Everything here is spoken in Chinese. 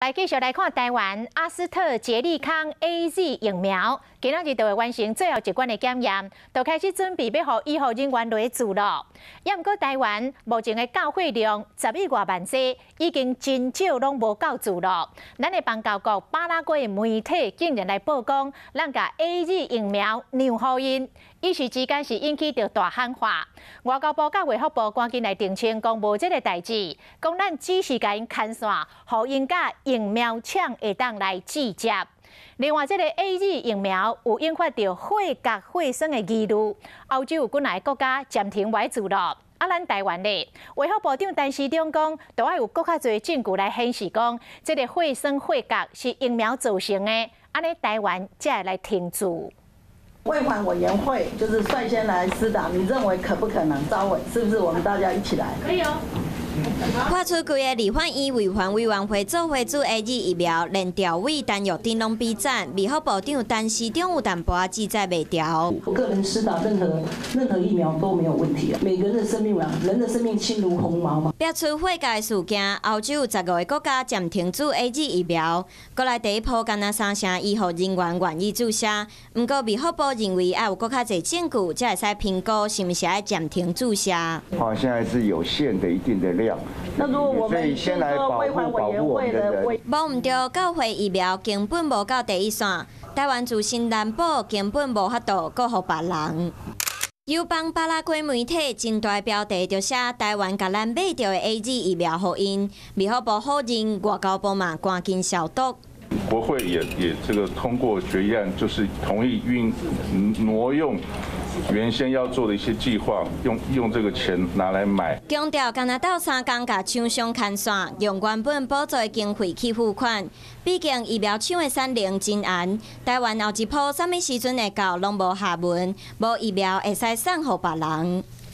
来继续来看台湾阿斯特捷利康 AZ 疫苗，今仔日就会完成最后一关的检验，就开始准备要予医护人员来注咯。也毋过台湾目前的教会量10亿外万剂，已经真少拢无够注咯。咱的邦交国巴拉圭媒体竟然来报讲，咱甲 AZ 疫苗让互因。 一时之间是引起着大喊话，外交部甲卫福部赶紧来澄清，讲无这个代志，讲咱只是甲因牵线，互因甲疫苗厂会当来直接。另外，这个 AZ 疫苗有引发着血角血栓的疑虑，欧洲有几个国家暂停买注咯。啊，咱台湾咧，卫福部长陈时中讲，都要有更较侪证据来显示讲，这个血栓血角是疫苗造成的，安尼台湾才会来停注。 卫环委员会就是率先来施打，你认为可不可能招委？是不是我们大家一起来？ 可以哦。 跨出规个立法院卫环委员会做会主 AZ 疫苗，连调委单药顶拢比战，卫福部长陈时中有淡薄记载袂调。 我个人施打任何疫苗都没有问题啊，每个人的生命啊，人的生命轻如鸿毛嘛。 爆出血界事件，欧洲有15个国家暂停注 AZ 疫苗，国内第一波敢若3成医护人员愿意注射，不过卫福部认为要有更较侪证据，才会使评估是不是要暂停注射。 现在是有限的一定的量。 那如果我们先来保护我们的人， 无毋对，教会疫苗根本无到第一线，台湾自身难保，根本无法度顾互别人。友邦巴拉圭媒体真大标题就写台湾甲咱买到的 AZ 疫苗互因，卫福部否认，外交部嘛赶紧消毒。 国会也这个通过决议案，就是同意挪用原先要做的一些计划，用这个钱拿来买。 强调敢若斗3工甲厂商牵线，用原本补助的经费去付款。毕竟疫苗厂的产能真严，台湾后一波什么时阵会到，拢无下文，无疫苗会使送互别人。